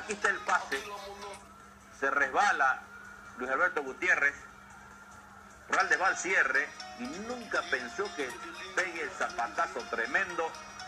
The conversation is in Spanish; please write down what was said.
Aquí está el pase. Se resbala Luis Alberto Gutiérrez. Raldes va al cierre y nunca pensó que pegue el zapatazo tremendo